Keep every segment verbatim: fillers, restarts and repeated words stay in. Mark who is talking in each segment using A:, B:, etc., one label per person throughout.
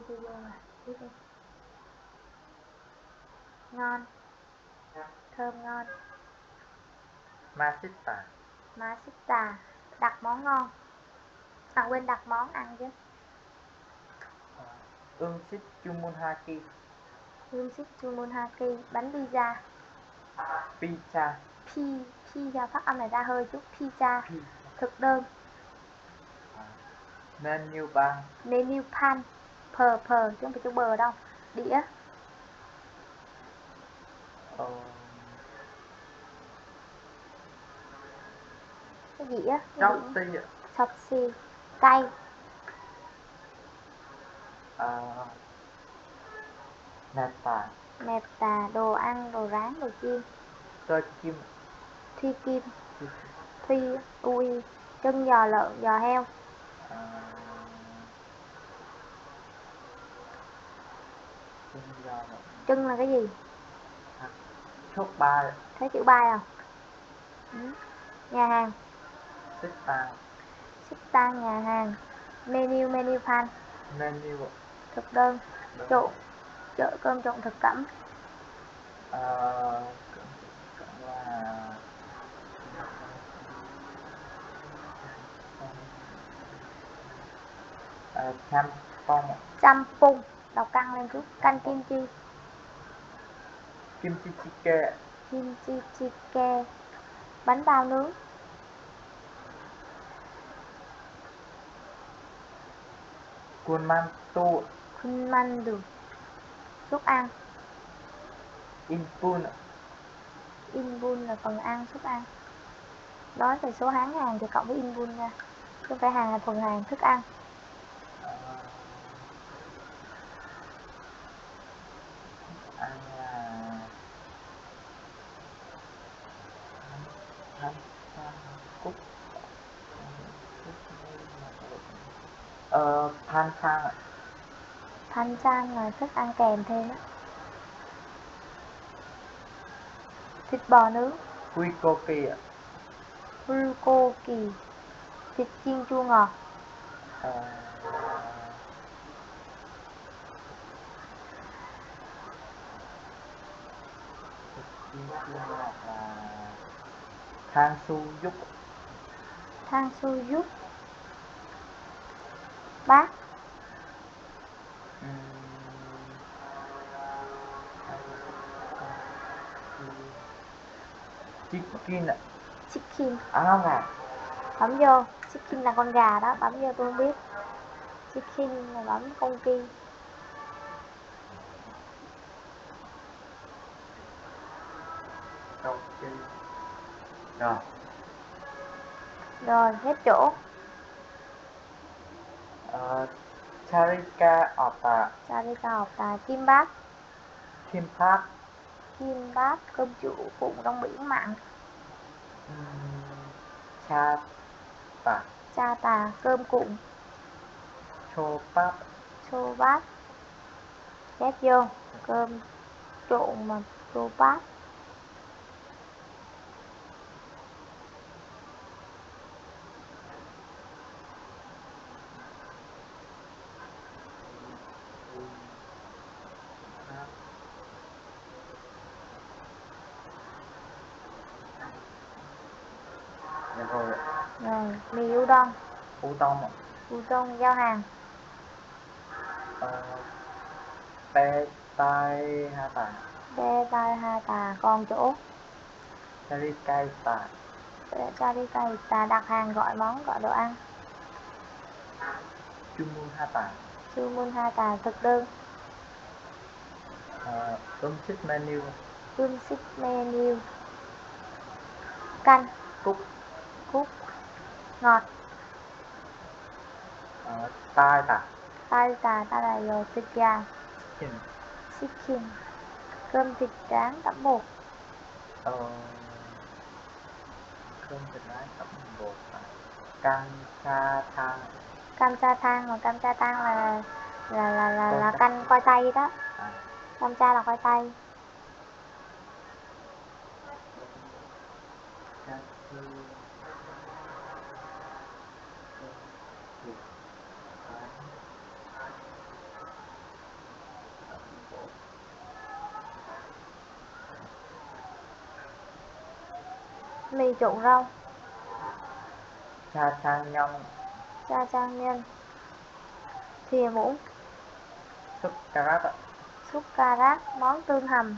A: chưa vô mà. Tiếp đi. Ngon. Thơm ngon.
B: Masita.
A: Masita. Đặt món ngon. À quên đặt món ăn chứ.
B: Umsit Chumunhaki.
A: Umsit Chumunhaki. Bánh pizza.
B: Pizza.
A: Pi. Pizza phát âm này ra hơi chút. Pizza.
B: Pi.
A: Thực đơn.
B: Menu bar.
A: Menu pan. Phờ phờ chứ không phải chữ bờ đâu. Đĩa.
B: Ờ.
A: Cái dĩa.
B: Chóc xì.
A: Chóc xì. Cay.
B: Ờ. Nẹp tà.
A: Nẹp tà. Đồ ăn, đồ rán, đồ chiên.
B: Tơ kim.
A: Thi kim. Thi. Ui. Chân giò lợn, giò heo.
B: À... chân giò lợn.
A: Chân là cái gì?
B: À, chốt bài.
A: Thấy chữ bài không? Ừ. Nhà hàng.
B: Xích tang.
A: Xích tang nhà hàng. Menu, menu pan.
B: Menu.
A: Thực đơn. Trộn. Chợ cơm trộn thực phẩm.
B: Ờ... Cơm là... Ờ... Champong.
A: Champong. Đọc căng lên chút. Canh kim chi.
B: Kimchi jjigae.
A: Kimchi jjigae. Bánh bao nướng.
B: Kunmantu.
A: Kunmandu. Suất ăn.
B: Inpun.
A: Inpun là phần ăn, suất ăn. Nói về số hán hàng thì cộng với inpun nha. Chứ không phải hàng là phần hàng, thức ăn.
B: Ăn là... Cúc. Ờ, panchan ạ.
A: Panchan là thức ăn kèm thêm á. Thịt bò nướng.
B: Bulgogi ạ.
A: Bulgogi. Thịt chiên chua ngọt.
B: Ờ... Thịt chiên chua ngọt là... Thang su yuk.
A: Thang su yuk. Bát.
B: Chicken ạ.
A: Chicken.
B: À gà.
A: Bấm vô. Chicken là con gà đó. Bấm vô tôi không biết. Chicken là bấm con ki.
B: Rồi. Rồi.
A: Rồi hết chỗ.
B: Ờ, Charika Ota.
A: Charika Ota. Kim bát.
B: Kimbap.
A: Kim bát. Cơm trụ cuộn trong biển mặn.
B: Cha tà.
A: Cha tà. Cơm cuộn.
B: Chobap.
A: Chobap. Chép vô. Cơm trộn mà chobap.
B: Rồi.
A: Rồi, mì udon.
B: Udon.
A: Udon giao hàng.
B: Ờ, Pe tai ha tà.
A: Pe tai ha tà còn chỗ.
B: Charikai tà.
A: Charikai tà đặt hàng gọi món gọi đồ ăn.
B: Chumun ha tà.
A: Chumun ha tà thực đơn.
B: Ờ, umsit menu.
A: Umsit menu. Canh.
B: Cúc.
A: Cúc. Ngọt.
B: Ờ, tai tà.
A: Tai tà, tai là rồi thịt gà.
B: Chicken.
A: Chicken. Cơm thịt rán tẩm bột.
B: Ờ, cơm thịt rán tẩm bột. Cam cha thang.
A: Cam cha thang, mà cam cha thang là là là là, là canh khoai tây đó.
B: À.
A: Cam cha là khoai tây. Mì trộn rau.
B: Cha trang nhong.
A: Cha trang nhân. Thìa muỗng.
B: Súp cà rát ạ.
A: Súp cà rát, món tương hầm.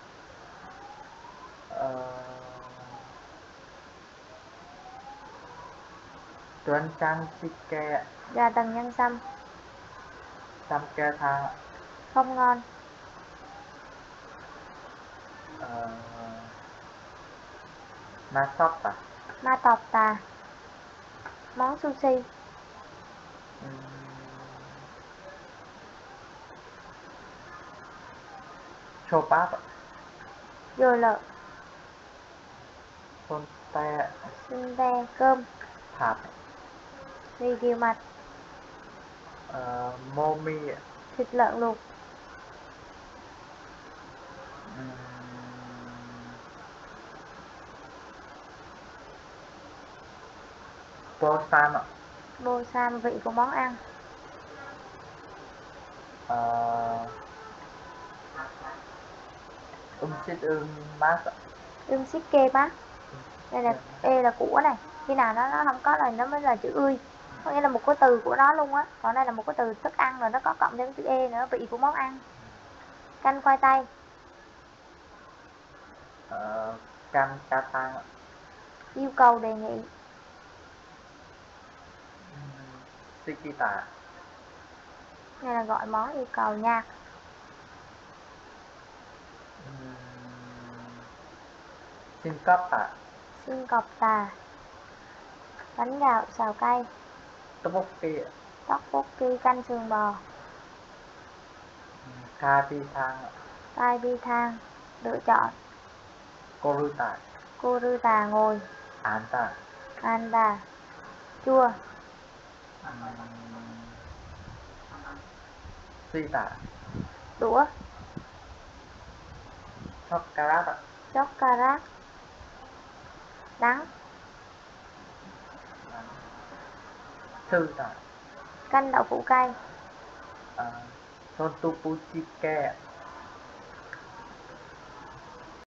B: Ờ... Tuấn trang chikke.
A: Gà tần nhân sâm.
B: Sam ke thang.
A: Không ngon.
B: Ờ... Ma sóc à.
A: Ma tọc tà. Món sushi.
B: Uhm... Chopap ạ.
A: Dồi lợn.
B: Tôn te.
A: Xin te. Cơm.
B: Thạp.
A: Mì điều mạch.
B: Ờ... Momi ạ.
A: Thịt lợn luộc.
B: Uhm... Bosan ạ.
A: Bô sam, vị của món ăn.
B: Ờ... Um sit um mát ạ.
A: Ưm xích kê bác. Đây là E là của này. Khi nào nó, nó không có là nó mới là chữ ươi. Có nghĩa là một cái từ của nó luôn á. Còn đây là một cái từ thức ăn rồi nó có cộng thêm chữ E nữa, vị của món ăn. Canh khoai tây.
B: Ờ... Cam ca thang ạ.
A: Yêu cầu đề nghị.
B: Uhm... Sikita.
A: Đây là gọi món yêu cầu nha.
B: Uhm... Xin cấp ạ.
A: Xin cọp tà. Bánh gạo xào cay.
B: Tteokbokki.
A: Tteokbokki canh sườn bò.
B: Kapi thang.
A: Tai bi thang. Lựa chọn.
B: Koruta.
A: Cô rư tà ngồi.
B: Anta.
A: Anda. Chua.
B: Sita.
A: Đũa.
B: Chokkarat ạ.
A: Chóc cà rát. Đắng.
B: Sư tạ.
A: Canh đậu phụ cay.
B: Sontopuchike.